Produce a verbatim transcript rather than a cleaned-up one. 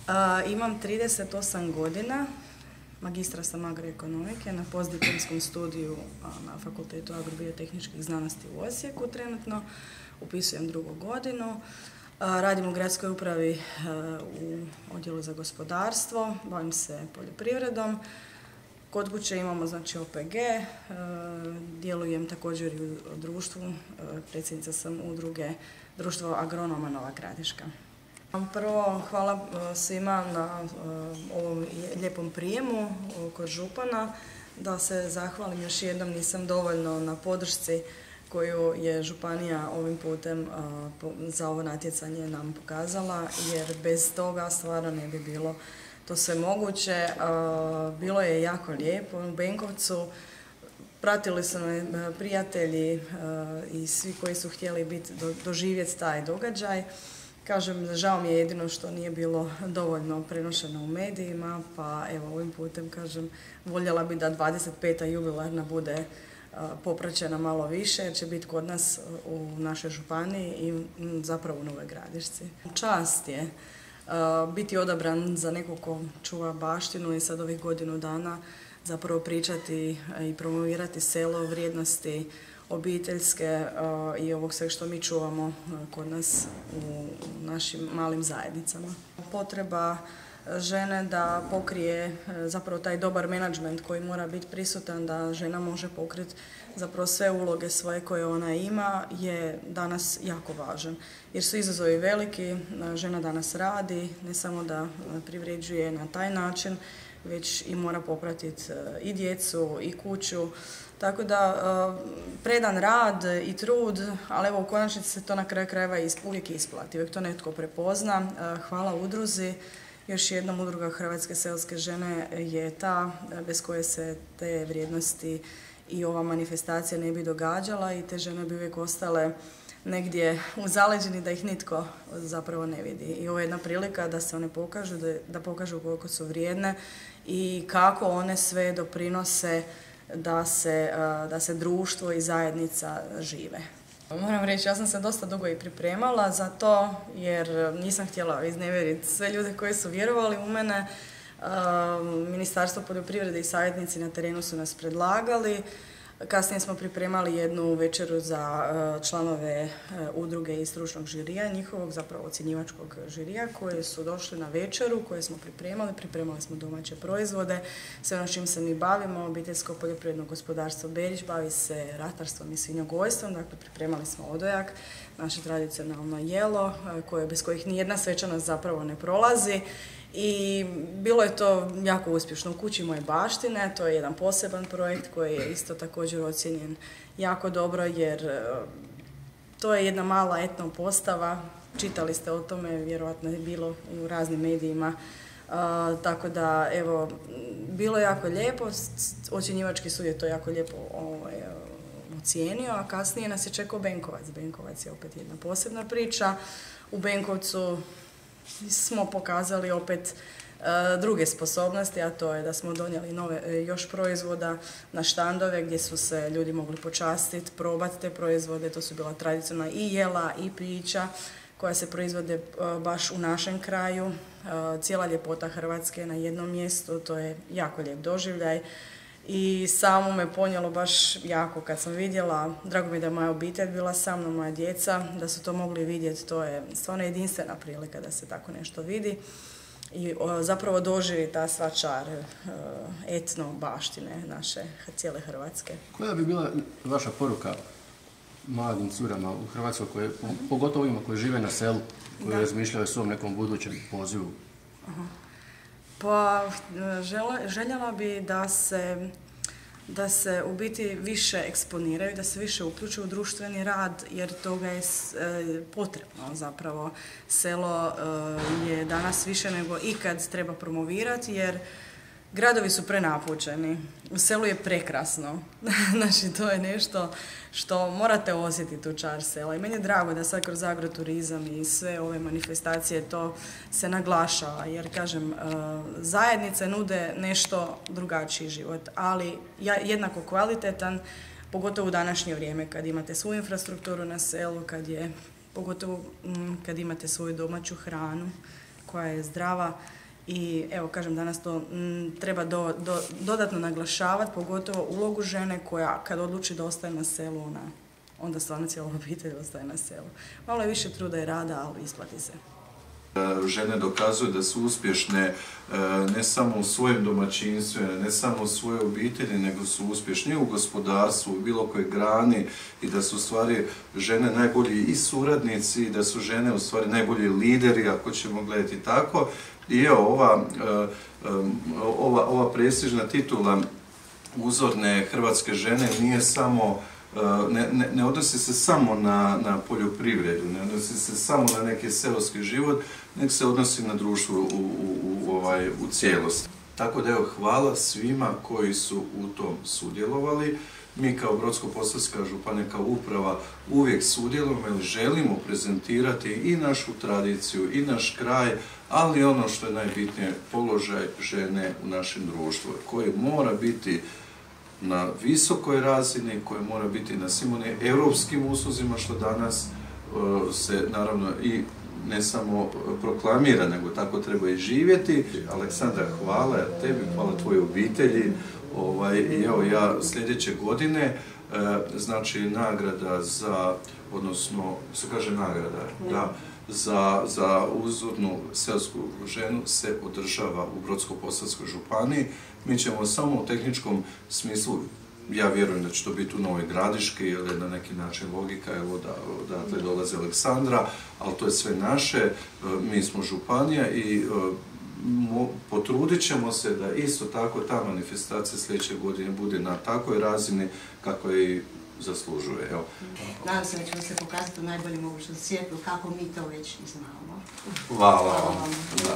A, imam trideset osam godina, magistra sam agroekonomike na postdiplomskom studiju na Fakultetu agrobiotehničkih znanosti u Osijeku trenutno. Upisujem drugu godinu. A, radim u gradskoj upravi a, u odjelu za gospodarstvo, bavim se poljoprivredom. Kod kuće imamo znači O P G, e, djelujem također i u društvu, e, predsjednica sam udruge Društvo agronoma Nova Gradiška. Prvo, hvala svima na ovom lijepom prijemu kod župana. Da se zahvalim još jednom, nisam dovoljno na podršci koju je županija ovim putem za ovo natjecanje nam pokazala, jer bez toga stvarno ne bi bilo to sve moguće. Bilo je jako lijepo u Benkovcu. Pratili su me prijatelji i svi koji su htjeli biti, doživjeti taj događaj. Kažem, žao mi je jedino što nije bilo dovoljno prenošeno u medijima, pa evo ovim putem kažem, voljela bi da dvadeset peta jubilarna bude popraćena malo više, jer će biti kod nas u našoj županiji i zapravo u Novoj Gradišci. Čast je biti odabran za nekog ko čuva baštinu i sad ovih godinu dana zapravo pričati i promovirati selo, vrijednosti obiteljske i ovog sve što mi čuvamo kod nas u našim malim zajednicama. Potreba žene da pokrije zapravo taj dobar menadžment koji mora biti prisutan, da žena može pokriti zapravo sve uloge svoje koje ona ima, je danas jako važan. Jer su izazovi veliki, žena danas radi, ne samo da privređuje na taj način, već i mora popratiti i djecu i kuću. Tako da predan rad i trud, ali evo u konačnici se to na kraju krajeva uvijek isplati, uvijek to netko prepozna. Hvala udruzi. Još jednom, udruga Hrvatske selske žene je ta bez koje se te vrijednosti i ova manifestacija ne bi događala i te žene bi uvijek ostale negdje u zaleđini da ih nitko zapravo ne vidi. I ovo je jedna prilika da se one pokažu, da, da pokažu koliko su vrijedne i kako one sve doprinose da se, da se društvo i zajednica žive. Moram reći, ja sam se dosta dugo i pripremala za to, jer nisam htjela iznevjeriti sve ljude koji su vjerovali u mene. Ministarstvo poljoprivrede i savjetnici na terenu su nas predlagali. Kasnije smo pripremali jednu večeru za članove udruge i stručnog žirija, njihovog zapravo ocjenjivačkog žirija, koji su došli na večeru koje smo pripremali. Pripremali smo domaće proizvode, sve ono čim se mi bavimo, obiteljsko poljoprivredno gospodarstvo Berić bavi se ratarstvom i svinjogojstvom, dakle pripremali smo odojak, naše tradicionalno jelo, koje, bez kojih nijedna svečanost zapravo ne prolazi. I bilo je to jako uspješno. U kući moje baštine, to je jedan poseban projekt koji je isto također ocijenjen jako dobro, jer to je jedna mala etno postava. Čitali ste o tome, vjerojatno je bilo u raznim medijima. Uh, tako da, evo, bilo je jako lijepo, ocjenjivački sud je to jako lijepo ovaj, ocijenio, a kasnije nas je čekao Benkovac. Benkovac je opet jedna posebna priča. U Benkovcu smo pokazali opet e, druge sposobnosti, a to je da smo donijeli nove, e, još proizvoda na štandove gdje su se ljudi mogli počastiti, probati te proizvode. To su bila tradicionalna i jela i pića koja se proizvode e, baš u našem kraju. E, cijela ljepota Hrvatske na jednom mjestu, to je jako lijep doživljaj. I samo me ponijelo baš jako kad sam vidjela, drago mi je da je moja obitelj bila sa mnom, moja djeca, da su to mogli vidjeti, to je stvarno jedinstvena prilika da se tako nešto vidi i o, zapravo doživi ta sva čar e, etno baštine naše cijele Hrvatske. Koja bi bila vaša poruka mladim curama u Hrvatskoj, koje, pogotovo ima koji žive na selu, koji razmišljaju o svom nekom budućem pozivu? Aha. Pa željela bi da se, da se u biti više eksponiraju, da se više uključuju u društveni rad, jer toga je potrebno zapravo. Selo je danas više nego ikad treba promovirati, jer gradovi su prenapučeni. U selu je prekrasno. Znači, to je nešto što morate osjetiti u čar sela. I meni je drago da sad kroz agroturizam i sve ove manifestacije to se naglašava. Jer, kažem, zajednice nude nešto drugačiji život, ali jednako kvalitetan, pogotovo u današnje vrijeme kad imate svu infrastrukturu na selu, kad je, pogotovo kad imate svoju domaću hranu koja je zdrava i evo kažem danas to m, treba do, do, dodatno naglašavati, pogotovo ulogu žene koja kad odluči da ostaje na selu, ona, onda stvarno cijela obitelj ostaje na selu. Malo je više truda i rada, ali isplati se. Žene dokazuju da su uspješne ne samo u svojim domaćinstvima, ne samo u svojoj obitelji, nego su uspješni u gospodarstvu, u bilo kojoj grani i da su u stvari žene najbolji i suradnici i da su žene u stvari najbolji lideri, ako ćemo gledati tako. I evo, ova, ova, ova prestižna titula uzorne hrvatske žene nije samo Ne, ne, ne odnosi se samo na, na poljoprivredu, ne odnosi se samo na neki seoski život, nek se odnosi na društvo u, u, u, ovaj, u cijelosti. Tako da evo, hvala svima koji su u tom sudjelovali. Mi kao Brodsko-posavska županija, kao uprava uvijek sudjelujemo jer želimo prezentirati i našu tradiciju i naš kraj, ali ono što je najbitnije, položaj žene u našem društvu, koji mora biti na visokoj razini, koje mora biti na svim onim europskim usluzima što danas uh, se naravno i ne samo proklamira, nego tako treba i živjeti. Aleksandra, hvala tebi, hvala tvojoj obitelji. Ovaj, I evo ja sljedeće godine, uh, znači nagrada za, odnosno, se kaže nagrada, da, za, za uzornu seosku ženu se održava u Brodsko-posavskoj županiji. Mi ćemo samo u tehničkom smislu, ja vjerujem da će to biti u Novoj Gradiški, jer je na neki način logika, evo da odatle dolazi Aleksandra, ali to je sve naše, mi smo županija i mo, potrudit ćemo se da isto tako ta manifestacija sljedeće godine bude na takvoj razini kako je i zaslužuje. Evo. Nadam se da ćemo se pokazati u najboljem mogućem svijetlu kako mi to već znamo. Hvala vam.